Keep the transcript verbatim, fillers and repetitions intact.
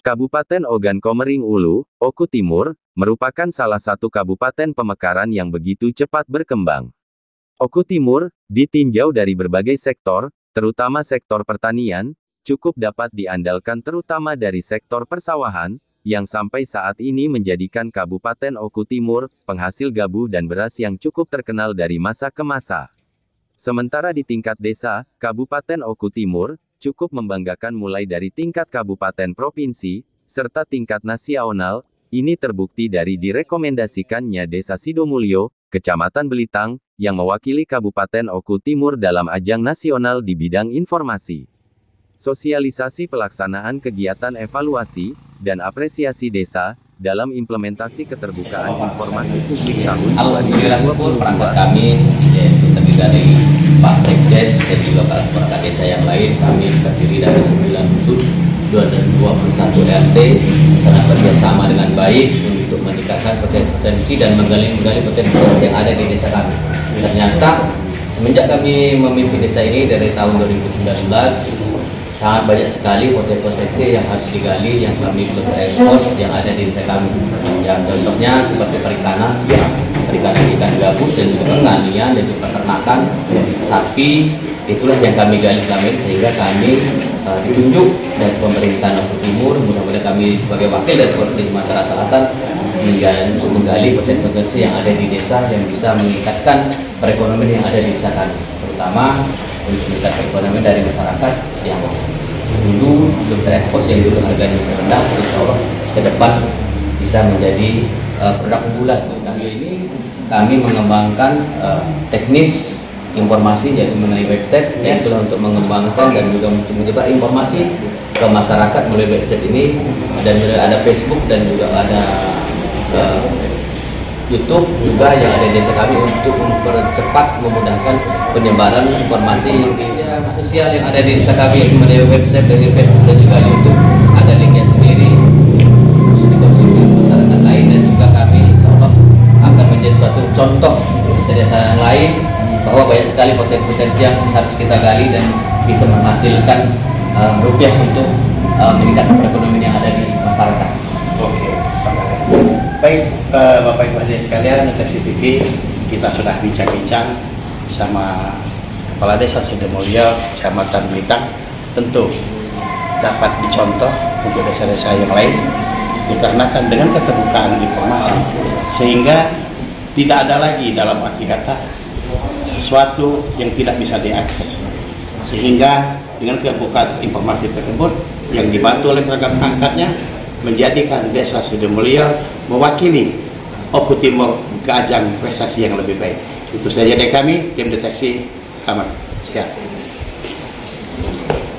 Kabupaten Ogan Komering Ulu, Oku Timur, merupakan salah satu kabupaten pemekaran yang begitu cepat berkembang. Oku Timur, ditinjau dari berbagai sektor, terutama sektor pertanian, cukup dapat diandalkan terutama dari sektor persawahan, yang sampai saat ini menjadikan Kabupaten Oku Timur, penghasil gabu dan beras yang cukup terkenal dari masa ke masa. Sementara di tingkat desa, Kabupaten Oku Timur, cukup membanggakan mulai dari tingkat kabupaten provinsi, serta tingkat nasional, ini terbukti dari direkomendasikannya Desa Sidomulyo, Kecamatan Belitang, yang mewakili Kabupaten Oku Timur dalam ajang nasional di bidang informasi. Sosialisasi pelaksanaan kegiatan evaluasi, dan apresiasi desa, dalam implementasi keterbukaan informasi publik tahun dua ribu dua puluh dua. Perangkat kami, yaitu terdiri dari Pak Sekdes dan juga para perangkat desa yang lain, kami terdiri dari sembilan unsur, dua puluh satu R T, sangat bekerjasama dengan baik untuk meningkatkan potensi dan menggali-gali potensi yang ada di desa kami. Ternyata, semenjak kami memimpin desa ini dari tahun dua ribu sembilan belas, sangat banyak sekali potensi-potensi yang harus digali yang selama ini belum terekspos yang ada di desa kami. Yang contohnya seperti perikanan, perikanan ikan gabus dan juga pertanian dan juga peternakan sapi, itulah yang kami gali selama ini sehingga kami uh, ditunjuk dari pemerintahan Oku Timur. Mudah-mudahan kami sebagai wakil dari Provinsi Sumatera Selatan untuk menggali potensi-potensi yang ada di desa yang bisa meningkatkan perekonomian yang ada di desa kami, terutama untuk meningkatkan perekonomian dari masyarakat yang dulu belum terekspos, yang dulu harganya masih rendah. Insya Allah ke depan bisa menjadi uh, produk unggulan. Kami ini kami mengembangkan uh, teknis informasi yaitu melalui website, ya, itulah untuk mengembangkan dan juga menyebar informasi ke masyarakat melalui website ini, dan juga ada Facebook dan juga ada uh, YouTube juga yang ada di desa kami untuk mempercepat memudahkan penyebaran informasi media sosial yang ada di desa kami, yaitu melalui website dari Facebook dan juga YouTube, ada linknya sendiri untuk dikonsumsi masyarakat lain, dan juga kami insya Allah akan menjadi suatu contoh untuk desa-desa yang lain bahwa banyak sekali potensi-potensi yang harus kita gali dan bisa menghasilkan uh, rupiah untuk uh, meningkatkan perekonomian yang ada di masyarakat. Oke, baik uh, Bapak Ibu hadirin sekalian, Deteksi T V kita sudah bincang-bincang sama Kepala Desa Sidomulyo, Kecamatan Belitang, tentu dapat dicontoh untuk desa-desa yang lain dikarenakan dengan keterbukaan informasi sehingga tidak ada lagi dalam arti kata sesuatu yang tidak bisa diakses, sehingga dengan keterbukaan informasi tersebut yang dibantu oleh perangkat angkatnya menjadikan Desa Sidomulyo mewakili Oku Timur ke ajang prestasi yang lebih baik. Itu saja dari kami, tim deteksi. Selamat siang.